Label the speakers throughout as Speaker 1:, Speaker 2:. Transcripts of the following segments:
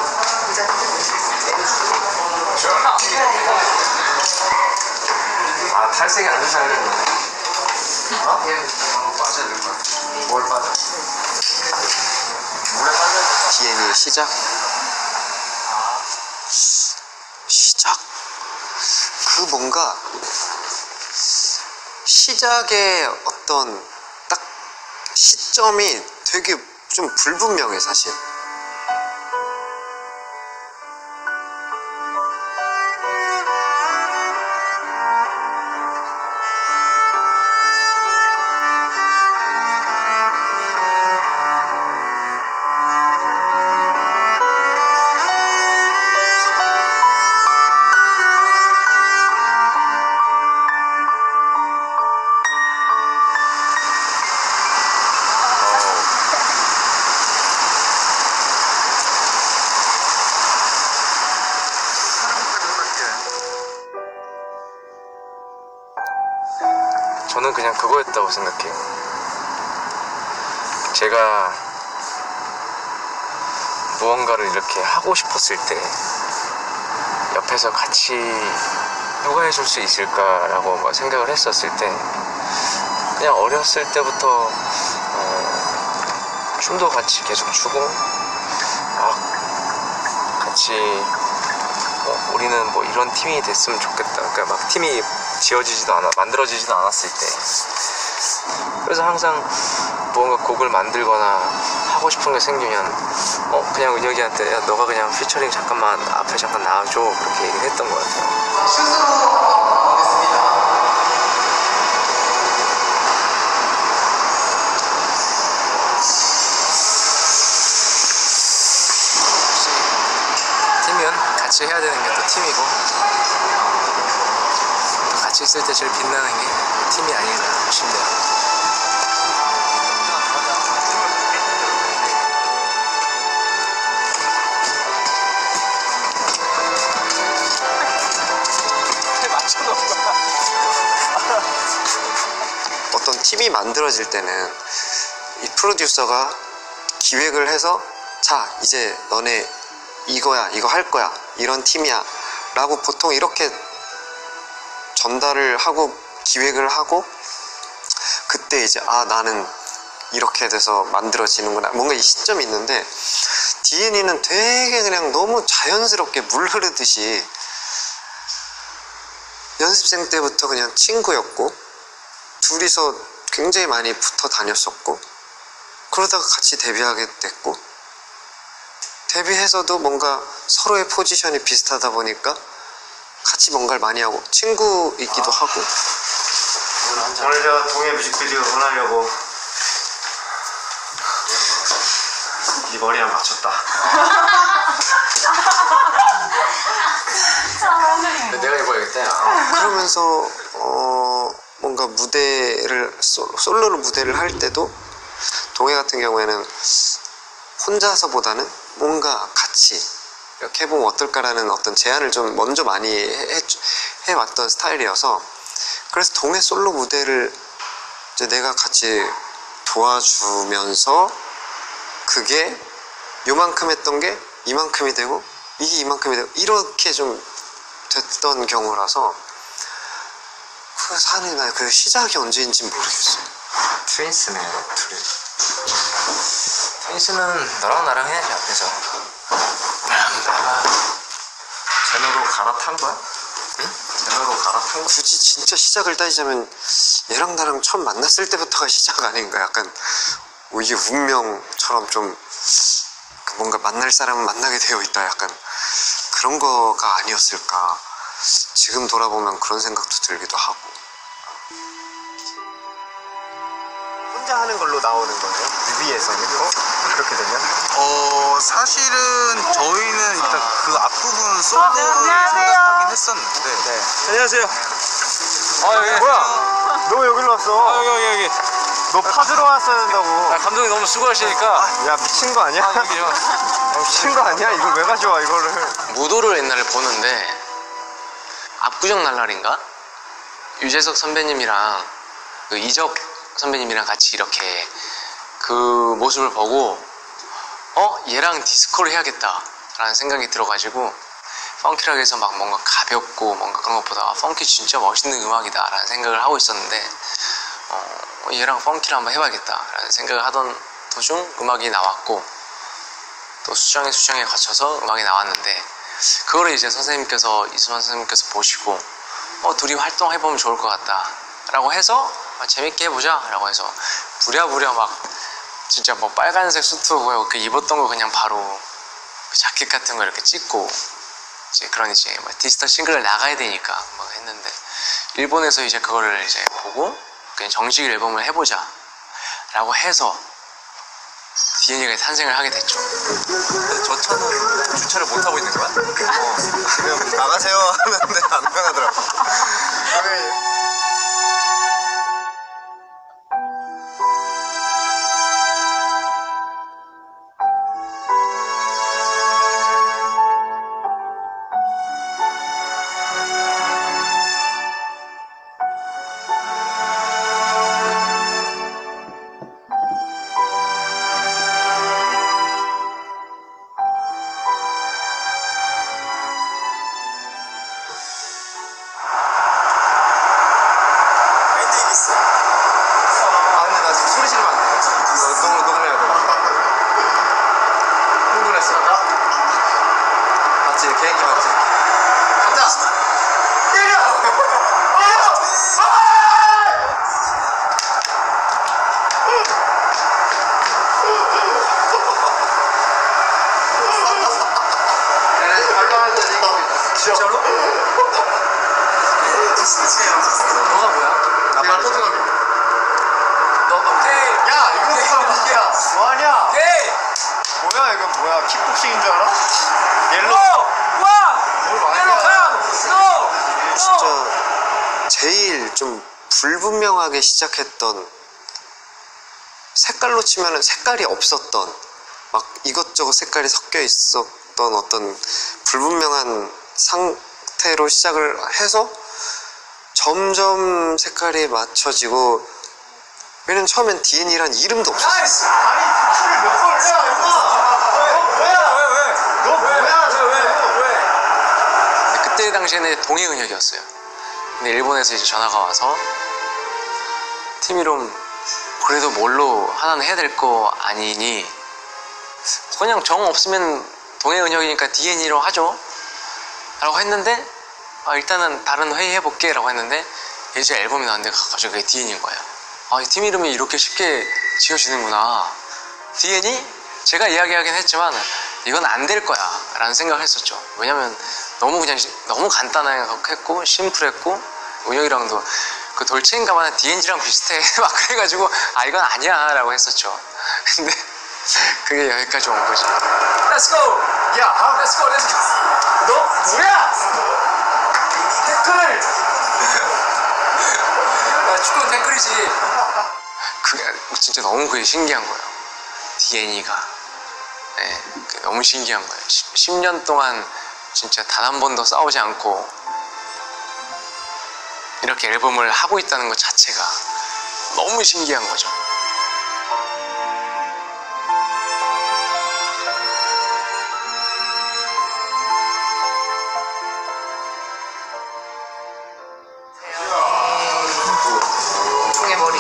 Speaker 1: 아, 탈색이 안 된다 그랬네. 어? 빠져야 될 것 같아. 뭘 빠져? 물에 빠져?
Speaker 2: DNA의 시작? 시작? 그 뭔가 시작의 어떤 딱 시점이 되게 좀 불분명해 사실.
Speaker 1: 저는 그냥 그거였다고 생각해요. 제가 무언가를 이렇게 하고 싶었을 때 옆에서 같이 누가 해줄 수 있을까라고 뭐 생각을 했었을 때 그냥 어렸을 때부터 춤도 같이 계속 추고 같이 우리는 뭐 이런 팀이 됐으면 좋겠다. 그러니까 막 팀이 만들어지지도 않았을 때. 그래서 항상 무언가 곡을 만들거나 하고 싶은 게 생기면 그냥 은혁이한테 야, 너가 그냥 피처링 잠깐만 앞에 잠깐 나와줘 그렇게 얘기를 했던 것 같아요. 슛으로 팀이면 같이 해야 되는 게 또 팀이고 같이 있을 때 제일 빛나는 게 팀이 아닌가 싶네요.
Speaker 2: 어떤 팀이 만들어질 때는 이 프로듀서가 기획을 해서 자 이제 너네 이거야 이거 할 거야 이런 팀이야 라고 보통 이렇게 전달을 하고 기획을 하고 그때 이제 나는 이렇게 돼서 만들어지는구나 뭔가 이 시점이 있는데 DNA는 되게 그냥 너무 자연스럽게 물 흐르듯이 연습생 때부터 그냥 친구였고 둘이서 굉장히 많이 붙어 다녔었고 그러다가 같이 데뷔하게 됐고 데뷔해서도 뭔가 서로의 포지션이 비슷하다 보니까 같이 뭔가를 많이 하고 친구이기도 하고
Speaker 3: 오늘 제가 동해 뮤직비디오 응원하려고 이 머리랑 맞췄다.
Speaker 1: 내가 입어야겠다.
Speaker 2: 그러면서 뭔가 무대를 솔로로 무대를 할 때도 동해 같은 경우에는 혼자서보다는 뭔가 같이 이렇게 해보면 어떨까라는 어떤 제안을 좀 먼저 많이 해왔던 스타일이어서 그래서 동해 솔로 무대를 이제 내가 같이 도와주면서 그게 요만큼 했던 게 이만큼이 되고 이게 이만큼이 되고 이렇게 좀 됐던 경우라서 그 산이 나 그 시작이 언제인지 모르겠어요.
Speaker 1: 트윈스네요, 둘이. 트윈스는 너랑 나랑 해야지 앞에서.
Speaker 3: 제노로 갈아탄 거야?
Speaker 2: 응?
Speaker 3: 제노로 갈아탄 거야?
Speaker 2: 굳이 진짜 시작을 따지자면 얘랑 나랑 처음 만났을 때부터가 시작 아닌가. 약간 이게 운명처럼 좀 뭔가 만날 사람은 만나게 되어 있다 약간 그런 거가 아니었을까. 지금 돌아보면 그런 생각도 들기도 하고. 혼자 하는 걸로 나오는 거예요? 뮤비에서는? 그렇게 되면?
Speaker 4: 사실은 저희는 일단 그 앞부분 솔로를 생각하긴 했었는데.
Speaker 2: 네.
Speaker 3: 안녕하세요.
Speaker 1: 여기.
Speaker 3: 뭐야? 너 왜 여기로 왔어?
Speaker 1: 여기.
Speaker 3: 너 파주로 왔어야 된다고.
Speaker 1: 감독님 너무 수고하시니까.
Speaker 3: 야 미친 거 아니야? 미친 거 아니야? 이걸 왜 가져와 이거를?
Speaker 5: 무도를 옛날에 보는데 압구정 날라리인가? 유재석 선배님이랑 그 이적 선배님이랑 같이 이렇게 그 모습을 보고 얘랑 디스코를 해야겠다 라는 생각이 들어가지고 펑키라고 해서 막 뭔가 가볍고 뭔가 그런 것보다 펑키 진짜 멋있는 음악이다 라는 생각을 하고 있었는데 얘랑 펑키를 한번 해봐야겠다 라는 생각을 하던 도중 음악이 나왔고 또 수정에 거쳐서 음악이 나왔는데 그거를 이제 선생님께서 이수만 선생님께서 보시고 둘이 활동해보면 좋을 것 같다 라고 해서 재밌게 해보자 라고 해서 부랴부랴 막 진짜 뭐 빨간색 수트 그 입었던 거 그냥 바로 그 자켓 같은 거 이렇게 찍고 이제 그런 이제 뭐 디지털 싱글을 나가야 되니까 뭐 했는데 일본에서 이제 그거를 이제 보고 그냥 정식 앨범을 해보자 라고 해서 DNA가 탄생을 하게 됐죠.
Speaker 4: 근데 저 차는 주차를 못 하고 있는 거야? 지금 나가세요 하는데 안 나가더라고.
Speaker 3: 아 근데 나 지금 소리 지르면 안 돼. 녹음해야 돼. 흥분했어. 맞지? 개인기 맞지? 간다! 때려! 진짜로? 너가 뭐야?
Speaker 4: 내가 토트넘이.
Speaker 3: 너가 오케이!
Speaker 4: 야 이거 무슨 무기야? 뭐하냐?
Speaker 3: 오케이!
Speaker 4: 뭐야 이거 뭐야? 킥복싱인 줄 알아? 옐로.
Speaker 3: 와!
Speaker 4: 뭘 많이
Speaker 3: 옐로
Speaker 4: 해.
Speaker 3: 카!
Speaker 2: 진짜 제일 좀 불분명하게 시작했던, 색깔로 치면은 색깔이 없었던, 막 이것저것 색깔이 섞여 있었던 어떤 불분명한 상태로 시작을 해서 점점 색깔이 맞춰지고, 왜냐면 처음엔 DN이란 이름도 없었어.
Speaker 3: 나이스!
Speaker 4: 아니 토트를 몇 번 했어? 너 뭐야?
Speaker 5: 근데 그때 당시에는 동해은혁이었어요. 근데 일본에서 이제 전화가 와서 팀 이름 그래도 뭘로 하나는 해야 될 거 아니니 그냥 정 없으면 동해은혁이니까 DNE로 하죠 라고 했는데 일단은 다른 회의 해볼게 라고 했는데 이제 앨범이 나왔는데 갑자기 그게 DNE인 거예요. 이 팀 이름이 이렇게 쉽게 지어지는구나. DNE? 제가 이야기하긴 했지만 이건 안 될 거야 라는 생각을 했었죠. 왜냐면 너무 간단하게 했고 심플했고 은혁이랑도 그 돌체인가마는 DNG랑 비슷해 막 그래가지고 이건 아니야 라고 했었죠. 근데 그게 여기까지 온 거지.
Speaker 3: Let's go!
Speaker 4: 야,
Speaker 3: Let's go! Let's go!
Speaker 4: 너 뭐야? 댓글.
Speaker 3: 축구 댓글이지.
Speaker 5: 그게 진짜 너무 그게 신기한 거예요. DNE가 너무 신기한 거예요. 10년 동안 진짜 단 한 번도 싸우지 않고 이렇게 앨범을 하고 있다는 것 자체가 너무 신기한 거죠.
Speaker 3: 총의 머리.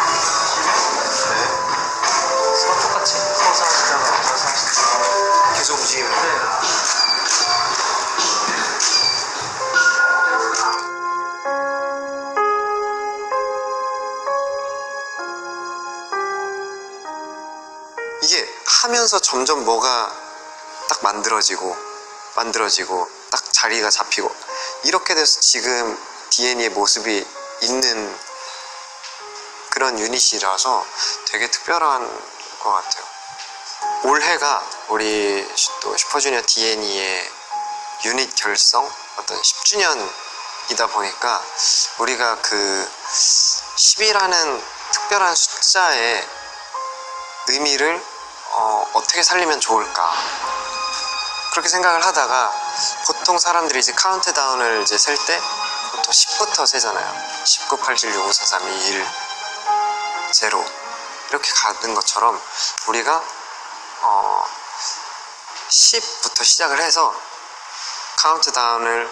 Speaker 3: 서로 똑같이. 서서 하시다가 저서 하시다가.
Speaker 2: 계속 움직이면 이게 하면서 점점 뭐가 딱 만들어지고 딱 자리가 잡히고 이렇게 돼서 지금 DNA의 모습이 있는 그런 유닛이라서 되게 특별한 것 같아요. 올해가 우리 또 슈퍼주니어 DNA의 유닛 결성 어떤 10주년이다 보니까 우리가 그 10이라는 특별한 숫자의 의미를 어떻게 살리면 좋을까 그렇게 생각을 하다가 보통 사람들이 이제 카운트다운을 이제 셀 때 보통 10부터 세잖아요. 19, 87, 65, 43, 21, 0 이렇게 가는 것처럼 우리가 10부터 시작을 해서 카운트다운을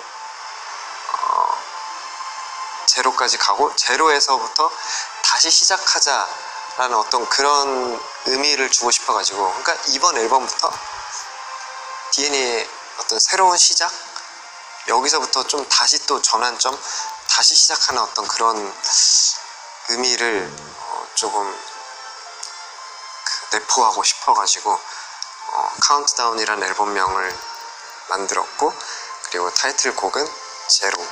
Speaker 2: 제로까지 가고 제로에서부터 다시 시작하자라는 어떤 그런 의미를 주고 싶어가지고, 그러니까 이번 앨범부터 DNA의 어떤 새로운 시작, 여기서부터 좀 다시 또 전환점, 다시 시작하는 어떤 그런 의미를 조금 내포하고 싶어가지고 카운트다운이라는 앨범명을 만들었고, 그리고 타이틀곡은 제로.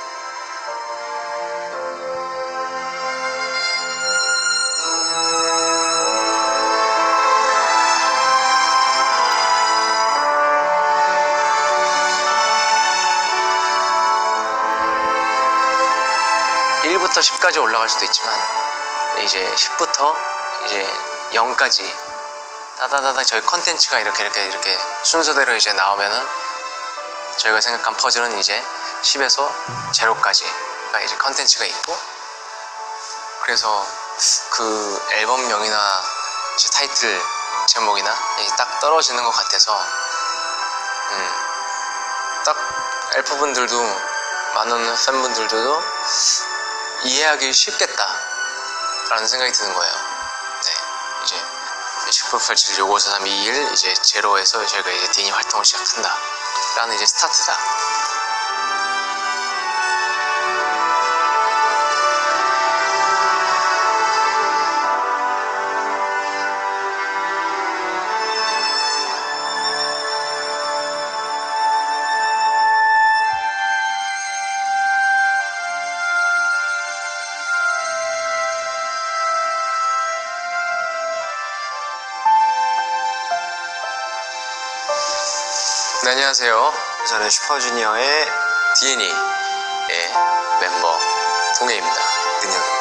Speaker 5: 1부터 10까지 올라갈 수도 있지만 이제 10부터 이제 0까지 다다다다 저희 컨텐츠가 이렇게 순서대로 이제 나오면은 저희가 생각한 퍼즐은 이제 10에서 제로까지가 이제 컨텐츠가 있고, 그래서 그 앨범명이나 이제 타이틀 제목이나 딱 떨어지는 것 같아서 딱 엘프분들도 많은 팬분들도 이해하기 쉽겠다 라는 생각이 드는 거예요. 네, 이제 1987-654321 이제 제로에서 저희가 이제 DNA 활동을 시작한다 라는 이제 스타트다. 네, 안녕하세요.
Speaker 2: 저는 슈퍼주니어의
Speaker 5: DNA의 멤버 동해입니다.
Speaker 2: 은혁입니다.